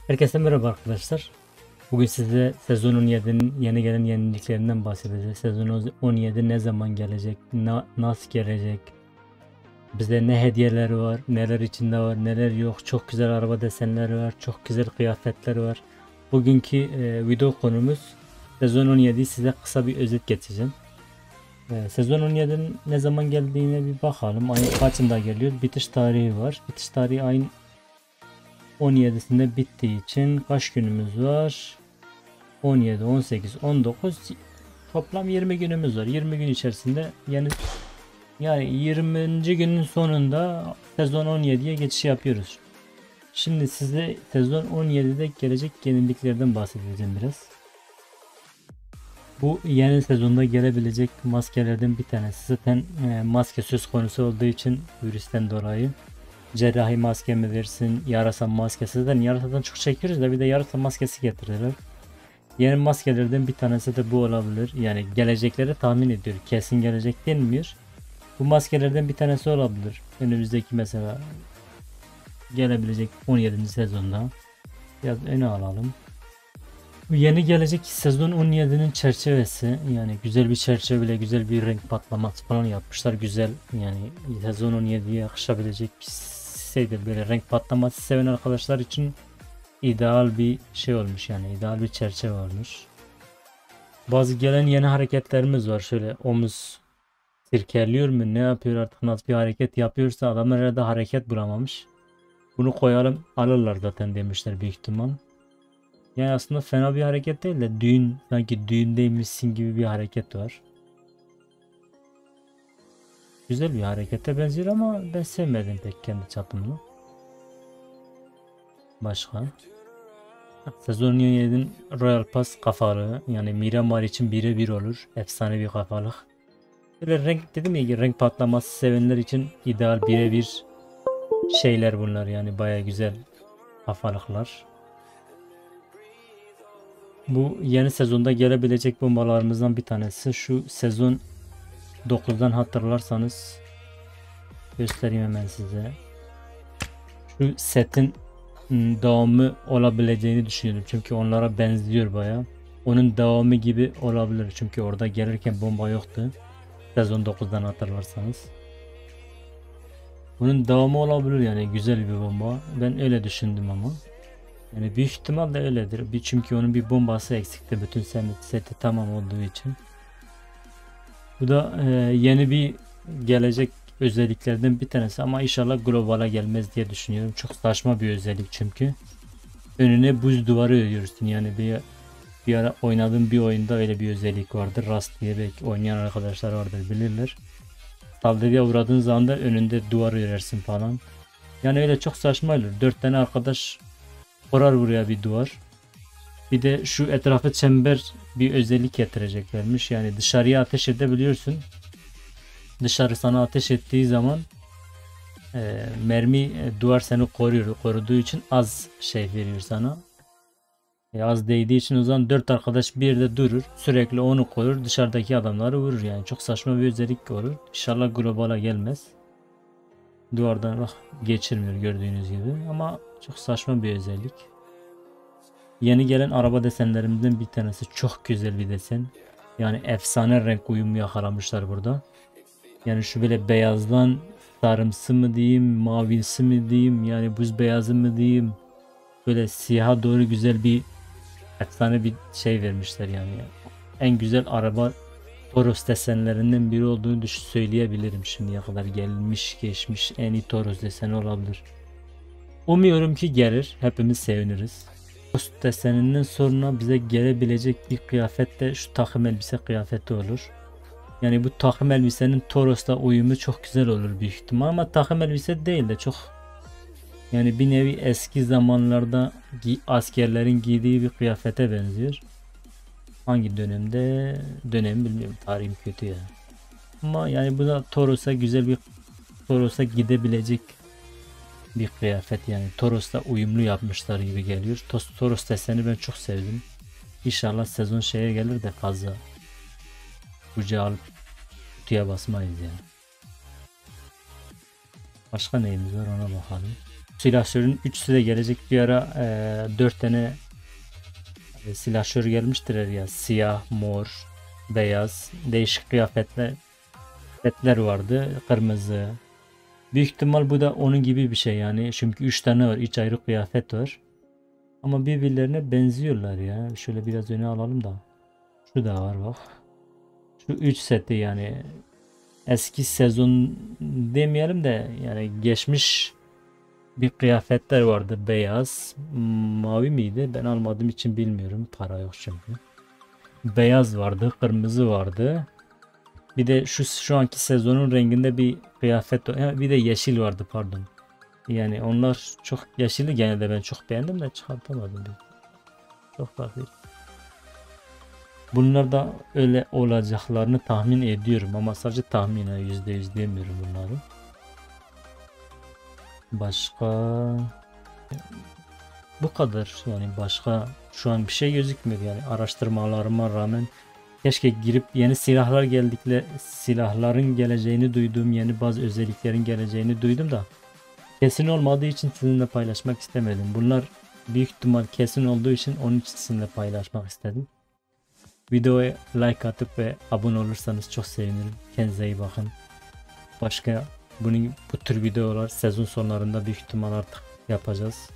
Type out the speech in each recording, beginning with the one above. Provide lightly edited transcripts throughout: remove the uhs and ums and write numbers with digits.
Herkese merhaba arkadaşlar. Bugün size sezon 17'nin yeni gelen yeniliklerinden bahsedeceğiz. Sezon 17 ne zaman gelecek, nasıl gelecek, bize ne hediyeler var, neler içinde var, neler yok. Çok güzel araba desenleri var, çok güzel kıyafetler var. Bugünkü video konumuz sezon 17'yi size kısa bir özet geçeceğim. Sezon 17'nin ne zaman geldiğine bir bakalım. Ayın kaçında geliyor? Bitiş tarihi var. Bitiş tarihi ayın 17'sinde bittiği için kaç günümüz var? 17, 18, 19 toplam 20 günümüz var. 20 gün içerisinde yani 20. günün sonunda sezon 17'ye geçiş yapıyoruz. Şimdi size sezon 17'de gelecek yeniliklerden bahsedeceğim biraz. Bu yeni sezonda gelebilecek maskelerden bir tanesi. Zaten maske söz konusu olduğu için virüsten dolayı cerrahi maske mi versin, yarasa maskesi, zaten yarasadan çok çekiyoruz da bir de yarasa maskesi getirdiler. Yeni maskelerden bir tanesi de bu olabilir. Yani gelecekleri tahmin ediyor. Kesin gelecek denmiyor. Bu maskelerden bir tanesi olabilir. Önümüzdeki mesela gelebilecek 17. sezonda. Biraz öne alalım. Bu yeni gelecek sezon 17'nin çerçevesi, yani güzel bir çerçeveyle güzel bir renk patlaması falan yapmışlar. Güzel, yani sezon 17'ye yakışabilecek bir şeydir. Böyle renk patlaması seven arkadaşlar için ideal bir şey olmuş, yani ideal bir çerçeve olmuş. Bazı gelen yeni hareketlerimiz var. Şöyle omuz sirkeliyor mu, ne yapıyor artık, nasıl bir hareket yapıyorsa adamlar herhalde hareket bulamamış. Bunu koyalım alırlar zaten demişler büyük ihtimal. Yani aslında fena bir hareket değil de sanki düğündeymişsin gibi bir hareket var. Güzel bir harekete benziyor ama ben sevmedim pek kendi çapımda. Başka? Sezon 17'nin Royal Pass kafalığı, yani Miramar için birebir olur. Efsane bir kafalık. Böyle renk dedim ya, renk patlaması sevenler için ideal birebir şeyler bunlar, yani baya güzel kafalıklar. Bu yeni sezonda gelebilecek bombalarımızdan bir tanesi. Şu sezon 9'dan hatırlarsanız göstereyim hemen size. Şu setin devamı olabileceğini düşünüyorum. Çünkü onlara benziyor baya. Onun devamı gibi olabilir. Çünkü orada gelirken bomba yoktu. Sezon 9'dan hatırlarsanız. Bunun devamı olabilir, yani güzel bir bomba. Ben öyle düşündüm ama. Yani büyük ihtimal de öyledir. Çünkü onun bir bombası eksikti. Bütün seti tamam olduğu için. Bu da yeni bir gelecek özelliklerden bir tanesi ama inşallah globala gelmez diye düşünüyorum. Çok saçma bir özellik çünkü. Önüne buz duvarı örüyorsun. Yani bir ara oynadığım bir oyunda öyle bir özellik vardır. Rust diye, belki oynayan arkadaşlar vardır, bilirler. Saldırıya uğradığın zaman da önünde duvar örersin falan. Yani öyle çok saçma olur. 4 tane arkadaş kurar buraya bir duvar. Bir de şu etrafı çember bir özellik getireceklermiş. Yani dışarıya ateş edebiliyorsun. Dışarı sana ateş ettiği zaman mermi duvar seni koruduğu için az şey veriyor sana. Az değdiği için o zaman 4 arkadaş bir yerde durur. Sürekli onu korur. Dışarıdaki adamları vurur yani. Çok saçma bir özellik olur. İnşallah globala gelmez. Duvardan bak geçirmiyor gördüğünüz gibi. Ama çok saçma bir özellik. Yeni gelen araba desenlerimizden bir tanesi. Çok güzel bir desen. Yani efsane renk uyumu yakalamışlar burada. Yani şu böyle beyazdan sarımsı mı diyeyim, mavisi mi diyeyim, yani buz beyazı mı diyeyim. Böyle siyaha doğru güzel bir efsane bir şey vermişler yani. En güzel araba Toros desenlerinden biri olduğunu söyleyebilirim, şimdiye kadar gelmiş geçmiş en iyi Toros deseni olabilir. Umuyorum ki gelir, hepimiz seviniriz. Toros deseninden sonra bize gelebilecek bir kıyafet de şu takım elbise kıyafeti olur. Yani bu takım elbisenin Toros'la uyumu çok güzel olur büyük ihtimal ama takım elbise değil de çok, yani bir nevi eski zamanlarda askerlerin giydiği bir kıyafete benziyor. Hangi dönem bilmiyorum, tarihim kötü ya. Ama yani bu da Toros'a gidebilecek bir kıyafet, yani Toros'la uyumlu yapmışlar gibi geliyor. Toros deseni ben çok sevdim. İnşallah sezon şeye gelir de fazla kucağa alıp kutuya basmayız yani. Başka neyimiz var ona bakalım. Silahşörün üçüsü de gelecek. Bir ara 4 tane silahşör gelmiştir her ya. Siyah, mor, beyaz. Değişik kıyafetler vardı. Kırmızı. Büyük ihtimal bu da onun gibi bir şey yani. Çünkü 3 tane var. 3 ayrı kıyafet var. Ama birbirlerine benziyorlar ya. Şöyle biraz öne alalım da. Şu da var bak. Şu 3 seti yani eski sezon demeyelim de yani geçmiş bir kıyafetler vardı. Beyaz, mavi miydi? Ben almadığım için bilmiyorum. Para yok çünkü. Beyaz vardı, kırmızı vardı. Bir de şu anki sezonun renginde bir kıyafet var. Bir de yeşil vardı pardon. Yani onlar çok yeşilli gene de ben çok beğendim de çıkartamadım. Çok farklı. Bunlar da öyle olacaklarını tahmin ediyorum ama sadece tahminen %100 demiyorum bunları. Başka bu kadar yani başka şu an bir şey gözükmüyor yani araştırmalarıma rağmen keşke girip yeni silahların geleceğini duydum, yeni bazı özelliklerin geleceğini duydum da kesin olmadığı için sizinle paylaşmak istemedim. Bunlar büyük ihtimal kesin olduğu için onun için sizinle paylaşmak istedim. Videoya like atıp ve abone olursanız çok sevinirim. Kendinize iyi bakın. Başka bu tür videolar sezon sonlarında büyük ihtimal artık yapacağız.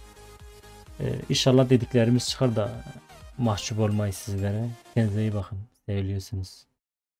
İnşallah dediklerimiz çıkar da mahcup olmayız sizlere. Kendinize iyi bakın. Seviliyorsunuz.